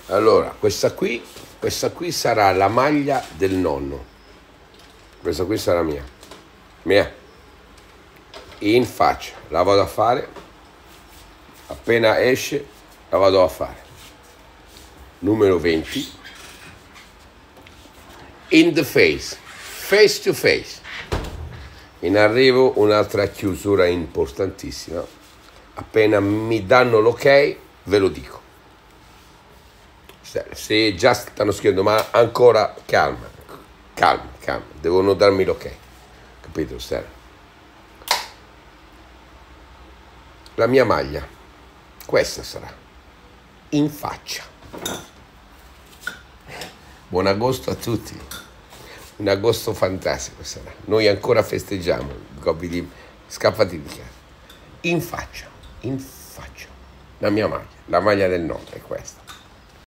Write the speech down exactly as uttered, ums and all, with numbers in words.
Allora, questa qui, questa qui sarà la maglia del nonno. Questa qui sarà mia. Mia. In faccia. La vado a fare. Appena esce, la vado a fare. Numero venti. In the face. Face to face. In arrivo un'altra chiusura importantissima. Appena mi danno l'ok, ve lo dico. Se già stanno scrivendo, ma ancora calma, calma, calma, devono darmi l'ok, capito Stella? La mia maglia, questa sarà, in faccia. Buon agosto a tutti, un agosto fantastico sarà, noi ancora festeggiamo, coppi di scappati di casa, in faccia, in faccia, la mia maglia, la maglia del nonno è questa.